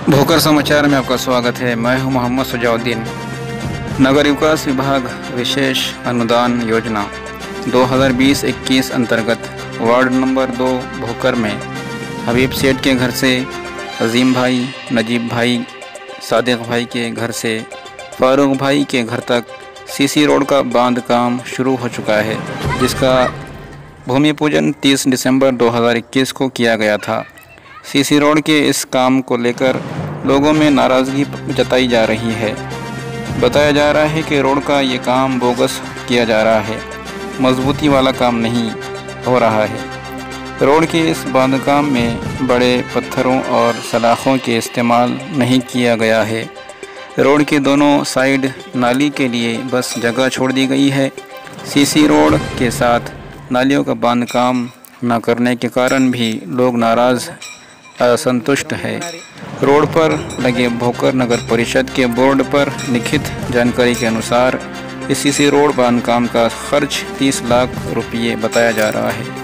भोकर समाचार में आपका स्वागत है। मैं हूं मोहम्मद सुजाउद्दीन। नगर विकास विभाग विशेष अनुदान योजना 2020-21 अंतर्गत वार्ड नंबर 2 भोकर में हबीब सेठ के घर से अजीम भाई, नजीब भाई, सादिक भाई के घर से फारूक भाई के घर तक सीसी रोड का बांध काम शुरू हो चुका है, जिसका भूमि पूजन 30 दिसंबर 2021 को किया गया था। सीसी रोड के इस काम को लेकर लोगों में नाराज़गी जताई जा रही है। बताया जा रहा है कि रोड का ये काम बोगस किया जा रहा है, मजबूती वाला काम नहीं हो रहा है। रोड के इस बांधकाम में बड़े पत्थरों और सलाखों के इस्तेमाल नहीं किया गया है। रोड के दोनों साइड नाली के लिए बस जगह छोड़ दी गई है। सीसी रोड के साथ नालियों का बांधकाम न करने के कारण भी लोग नाराज़ असंतुष्ट है। रोड पर लगे भोकर नगर परिषद के बोर्ड पर लिखित जानकारी के अनुसार इस सीसी रोड बांधकाम का खर्च 30 लाख रुपये बताया जा रहा है।